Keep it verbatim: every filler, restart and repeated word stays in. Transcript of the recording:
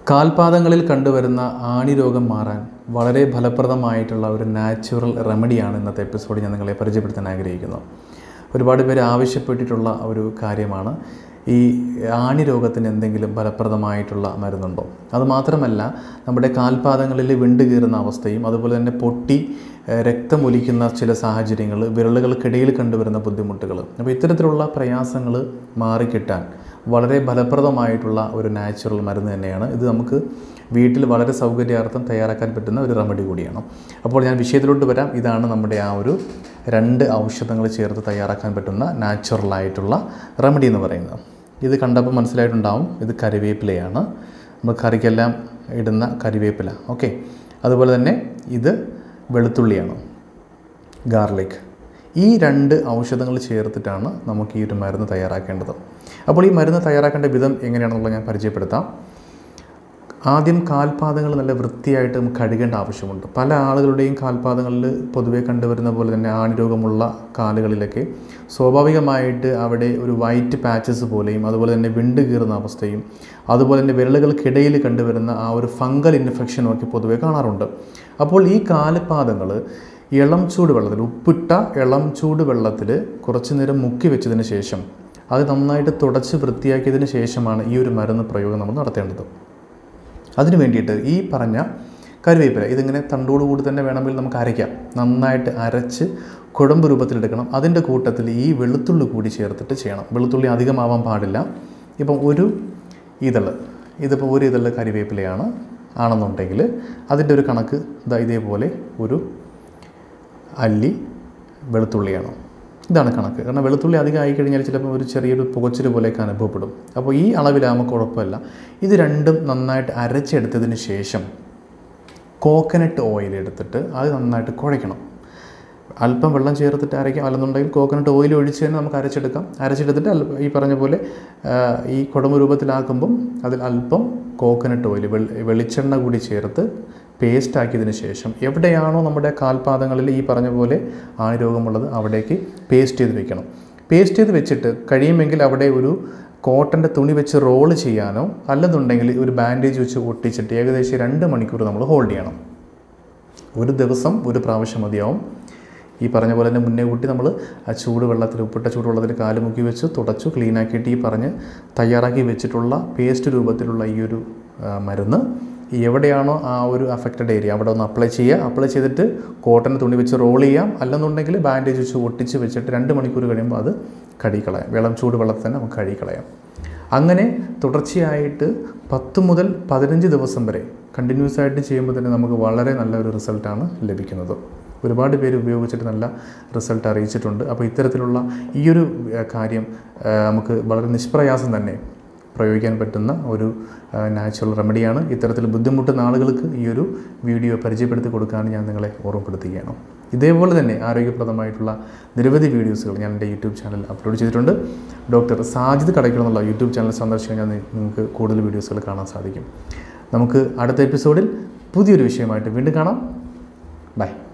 കാൽപാദങ്ങളിൽ കണ്ടുവരുന്ന ആണി രോഗം മാറാൻ വളരെ ഫലപ്രദമായിട്ടുള്ള ഒരു നാച്ചുറൽ റെമഡിയാണ് ഇന്നത്തെ എപ്പിസോഡ് ഞാൻ നിങ്ങളെ പരിചയപ്പെടുത്താൻ ആഗ്രഹിക്കുന്നത്. ഒരുപാട് പേര് ആവശ്യപ്പെട്ടിട്ടുള്ള ഒരു കാര്യമാണ്. ഈ ആണി രോഗത്തിന് എന്തെങ്കിലും ഫലപ്രദമായിട്ടുള്ള മരുന്നുണ്ടോ? അതുമാത്രമല്ല, നമ്മുടെ കാൽപാദങ്ങളിൽ വിണ്ട് കീറുന്ന അവസ്ഥയും അതുപോലെ തന്നെ പൊട്ടി രക്തമൊലിക്കുന്ന ചില സാഹചര്യങ്ങൾ, വിരലുകൾക്കിടയിൽ കണ്ടുവരുന്ന ബുദ്ധിമുട്ടുകൾ, അപ്പോൾ ഇത്തരത്തിലുള്ള പ്രയാസങ്ങൾ മാറിക്കിട്ടാൻ വളരെ ഫലപ്രദമായിട്ടുള്ള ഒരു നാച്ചുറൽ മരുന്ന് തന്നെയാണ് ഇത്. നമുക്ക് വീട്ടിൽ വളരെ സൗകര്യാർത്ഥം തയ്യാറാക്കാൻ പറ്റുന്ന ഒരു റെമഡി കൂടിയാണ്. അപ്പോൾ ഞാൻ വിഷയത്തിലോട്ട് വരാം. ഇതാണ് നമ്മുടെ ആ ഒരു രണ്ട് ഔഷധങ്ങൾ ചേർത്ത് തയ്യാറാക്കാൻ പറ്റുന്ന നാച്ചുറലായിട്ടുള്ള റെമഡി എന്ന് പറയുന്നത്. ഇത് കണ്ടപ്പോൾ മനസ്സിലായിട്ടുണ്ടാവും, ഇത് കരിവേപ്പിലയാണ്. നമ്മൾ കറിക്കെല്ലാം ഇടുന്ന കരിവേപ്പില. ഓക്കെ, അതുപോലെ തന്നെ ഇത് വെളുത്തുള്ളിയാണ്, ഗാർലിക്. ഈ രണ്ട് ഔഷധങ്ങൾ ചേർത്തിട്ടാണ് നമുക്ക് ഈ ഒരു മരുന്ന് തയ്യാറാക്കേണ്ടത്. അപ്പോൾ ഈ മരുന്ന് തയ്യാറാക്കേണ്ട വിധം എങ്ങനെയാണെന്നുള്ളത് ഞാൻ പരിചയപ്പെടുത്താം. ആദ്യം കാൽപാദങ്ങൾ നല്ല വൃത്തിയായിട്ട് നമുക്ക് കഴുകേണ്ട ആവശ്യമുണ്ട്. പല ആളുകളുടെയും കാൽപാദങ്ങളിൽ പൊതുവെ കണ്ടുവരുന്ന പോലെ തന്നെ ആണി രോഗമുള്ള കാലുകളിലൊക്കെ സ്വാഭാവികമായിട്ട് അവിടെ ഒരു വൈറ്റ് പാച്ചസ് പോലെയും അതുപോലെ തന്നെ വിണ്ട് കീറുന്ന അവസ്ഥയും അതുപോലെ തന്നെ വിരലുകൾക്കിടയിൽ കണ്ടുവരുന്ന ആ ഒരു ഫംഗൽ ഇൻഫെക്ഷനും ഒക്കെ പൊതുവെ കാണാറുണ്ട്. അപ്പോൾ ഈ കാൽപാദങ്ങൾ ഇളം ചൂട് വെള്ളത്തിൽ, ഉപ്പിട്ട ഇളം ചൂട് വെള്ളത്തിൽ കുറച്ച് നേരം മുക്കി വെച്ചതിന് ശേഷം അത് നന്നായിട്ട് തുടച്ച് വൃത്തിയാക്കിയതിന് ശേഷമാണ് ഈ ഒരു മരുന്ന് പ്രയോഗം നമ്മൾ നടത്തേണ്ടത്. അതിന് വേണ്ടിയിട്ട് ഈ പറഞ്ഞ കറിവേപ്പില ഇതിങ്ങനെ തണ്ടോടുകൂടി തന്നെ വേണമെങ്കിൽ നമുക്ക് അരയ്ക്കാം. നന്നായിട്ട് അരച്ച് കുഴമ്പ് രൂപത്തിലെടുക്കണം. അതിൻ്റെ കൂട്ടത്തിൽ ഈ വെളുത്തുള്ളി കൂടി ചേർത്തിട്ട് ചെയ്യണം. വെളുത്തുള്ളി അധികമാവാൻ പാടില്ല. ഇപ്പം ഒരു ഇതൾ, ഇതിപ്പോൾ ഒരു ഇതൾ കറിവേപ്പിലയാണ് ആണെന്നുണ്ടെങ്കിൽ അതിൻ്റെ ഒരു കണക്ക് ഇതാ ഇതേപോലെ ഒരു അല്ലി വെളുത്തുള്ളിയാണ്. ഇതാണ് കണക്ക്. കാരണം വെളുത്തുള്ളി അധികം ആയിക്കഴിഞ്ഞാൽ ചിലപ്പോൾ ഒരു ചെറിയൊരു പുകച്ചിൽ പോലെയൊക്കെ അനുഭവപ്പെടും. അപ്പോൾ ഈ അളവിലാകുമ്പോൾ കുഴപ്പമില്ല. ഇത് രണ്ടും നന്നായിട്ട് അരച്ചെടുത്തതിന് ശേഷം കോക്കനട്ട് ഓയിൽ എടുത്തിട്ട് അത് നന്നായിട്ട് കുഴയ്ക്കണം. അല്പം വെള്ളം ചേർത്തിട്ട് അരയ്ക്കാം, അല്ലെന്നുണ്ടെങ്കിൽ കോക്കനട്ട് ഓയിൽ ഒഴിച്ച് തന്നെ നമുക്ക് അരച്ചെടുക്കാം. അരച്ചെടുത്തിട്ട് ഈ പറഞ്ഞ പോലെ ഈ കുടമ്പ് രൂപത്തിലാക്കുമ്പം അതിൽ അല്പം കോക്കനട്ട് ഓയിൽ വെളിച്ചെണ്ണ കൂടി ചേർത്ത് പേസ്റ്റ് ആക്കിയതിന് ശേഷം എവിടെയാണോ നമ്മുടെ കാൽപാദങ്ങളിൽ ഈ പറഞ്ഞ പോലെ ആണി രോഗമുള്ളത് അവിടേക്ക് പേസ്റ്റ് ചെയ്ത് വെക്കണം. പേസ്റ്റ് ചെയ്ത് വെച്ചിട്ട് കഴിയുമെങ്കിൽ അവിടെ ഒരു കോട്ടൻ്റെ തുണി വെച്ച് റോള് ചെയ്യാനോ അല്ലെന്നുണ്ടെങ്കിൽ ഒരു ബാൻഡേജ് വെച്ച് ഒട്ടിച്ചിട്ട് ഏകദേശം രണ്ട് മണിക്കൂർ നമ്മൾ ഹോൾഡ് ചെയ്യണം. ഒരു ദിവസം ഒരു പ്രാവശ്യം മതിയാവും. ഈ പറഞ്ഞ പോലെ തന്നെ മുന്നേ കൂട്ടി നമ്മൾ ആ ചൂട് വെള്ളത്തിൽ, ഉപ്പിട്ട ചൂട് വെള്ളത്തിൽ കാല് മുക്കി വെച്ച് തുടച്ചു ക്ലീനാക്കിയിട്ട് ഈ പറഞ്ഞ് തയ്യാറാക്കി വെച്ചിട്ടുള്ള പേസ്റ്റ് രൂപത്തിലുള്ള ഈ ഒരു മരുന്ന് എവിടെയാണോ ആ ഒരു അഫക്റ്റഡ് ഏരിയ അവിടെ ഒന്ന് അപ്ലൈ ചെയ്യുക. അപ്ലൈ ചെയ്തിട്ട് കോട്ടൺ തുണി വെച്ച് റോൾ ചെയ്യാം, അല്ലെന്നുണ്ടെങ്കിൽ ബാൻഡേജ് വെച്ച് ഒട്ടിച്ച് വെച്ചിട്ട് രണ്ട് മണിക്കൂർ കഴിയുമ്പോൾ അത് കഴുകിക്കളയാം. വെള്ളം ചൂട് വെള്ളത്തിൽ തന്നെ നമുക്ക് കഴുകിക്കളയാം. അങ്ങനെ തുടർച്ചയായിട്ട് പത്ത് മുതൽ പതിനഞ്ച് ദിവസം വരെ കണ്ടിന്യൂസ് ആയിട്ട് ചെയ്യുമ്പോൾ തന്നെ നമുക്ക് വളരെ നല്ലൊരു റിസൾട്ടാണ് ലഭിക്കുന്നത്. ഒരുപാട് പേര് ഉപയോഗിച്ചിട്ട് നല്ല റിസൾട്ട് അറിയിച്ചിട്ടുണ്ട്. അപ്പോൾ ഇത്തരത്തിലുള്ള ഈ ഒരു കാര്യം നമുക്ക് വളരെ നിഷ്പ്രയാസം തന്നെ പ്രയോഗിക്കാൻ പറ്റുന്ന ഒരു നാച്ചുറൽ റെമഡിയാണ്. ഇത്തരത്തിൽ ബുദ്ധിമുട്ടുന്ന ആളുകൾക്ക് ഈ ഒരു വീഡിയോ പരിചയപ്പെടുത്തി കൊടുക്കാൻ ഞാൻ നിങ്ങളെ ഓർമ്മപ്പെടുത്തുകയാണ്. ഇതേപോലെ തന്നെ ആരോഗ്യപ്രദമായിട്ടുള്ള നിരവധി വീഡിയോസുകൾ ഞാൻ എൻ്റെ യൂട്യൂബ് ചാനൽ അപ്ലോഡ് ചെയ്തിട്ടുണ്ട്. ഡോക്ടർ സാജിദ് കടയ്ക്കൽ എന്നുള്ള യൂട്യൂബ് ചാനൽ സന്ദർശിക്കാൻ നിങ്ങൾക്ക് കൂടുതൽ വീഡിയോസുകൾ കാണാൻ സാധിക്കും. നമുക്ക് അടുത്ത എപ്പിസോഡിൽ പുതിയൊരു വിഷയമായിട്ട് വീണ്ടും കാണാം. ബൈ.